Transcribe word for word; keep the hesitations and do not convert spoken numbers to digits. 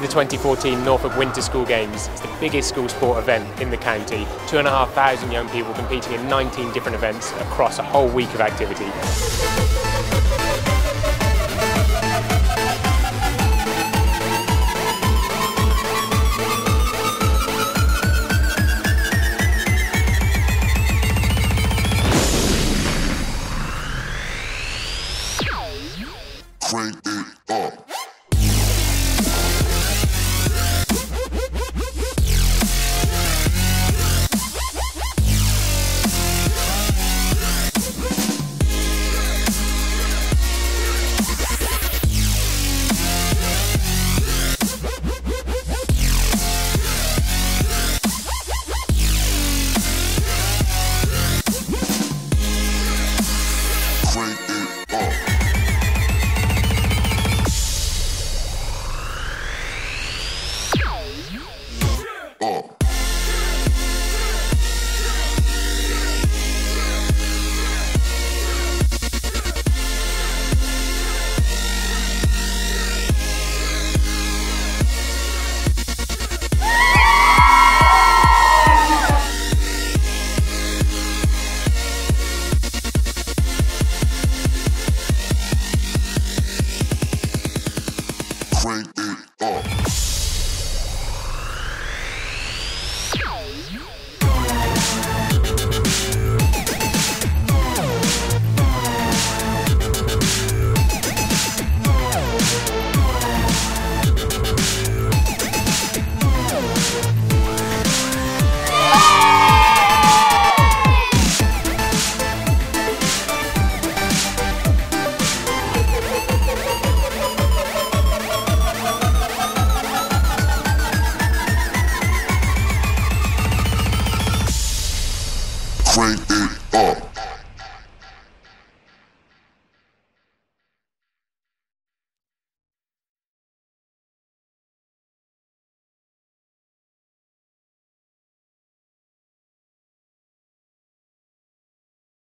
twenty fourteen Norfolk Winter School Games. It's the biggest school sport event in the county. Two and a half thousand young people competing in nineteen different events across a whole week of activity. Crank it up. Crank it up. Up. Crank it up. Crank